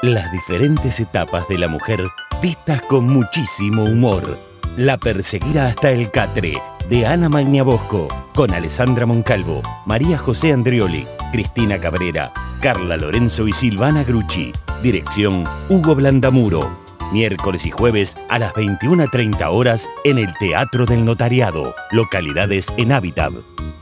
Las diferentes etapas de la mujer vistas con muchísimo humor. La perseguida hasta el catre, de Ana Magnabosco, con Alessandra Moncalvo, María José Andrioli, Cristina Cabrera, Carla Lorenzo y Silvana Grucci. Dirección Hugo Blandamuro. Miércoles y jueves a las 21:30 horas en el Teatro del Notariado. Localidades en Habitat.